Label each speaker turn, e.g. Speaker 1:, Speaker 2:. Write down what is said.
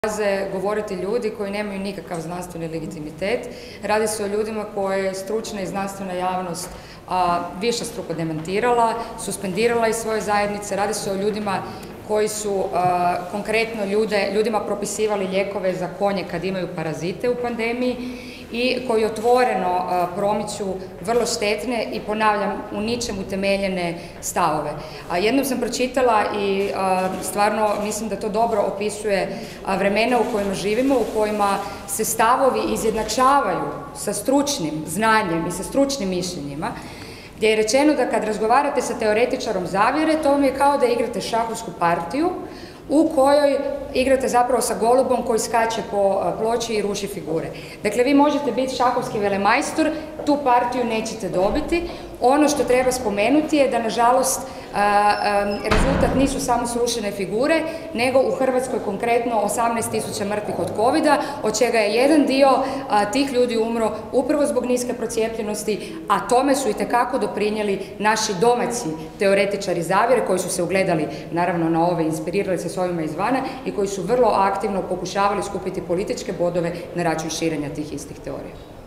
Speaker 1: dolaze govoriti ljudi koji nemaju nikakav znanstveni legitimitet. Radi se o ljudima koje je stručna i znanstvena javnost višestruko demantirala, suspendirala iz svoje zajednice. Radi se o ljudima koji su konkretno ljudima propisivali lijekove za konje kad imaju parazite u pandemiji i koji otvoreno promiču vrlo štetne i, ponavljam, u ničem utemeljene stavove. Jednom sam pročitala i stvarno mislim da to dobro opisuje vremena u kojima živimo, u kojima se stavovi izjednačavaju sa stručnim znanjem i sa stručnim mišljenjima, gdje je rečeno da kad razgovarate sa teoretičarom zavjere, to vam je kao da igrate šahovsku partiju u kojoj igrate zapravo sa golubom koji skače po ploči i ruši figure. Dakle, vi možete biti šahovski velemajstor, tu partiju nećete dobiti. Ono što treba spomenuti je da, nažalost, rezultat nisu samo srušene figure, nego u Hrvatskoj konkretno 18.000 mrtvih od covida, od čega je jedan dio tih ljudi umro upravo zbog niske procijepljenosti, a tome su itekako doprinijeli naši domaći teoretičari zavjere koji su se ugledali naravno na ove, inspirirali se s ovima izvana i koji su vrlo aktivno pokušavali skupiti političke bodove na račun širenja tih istih teorija.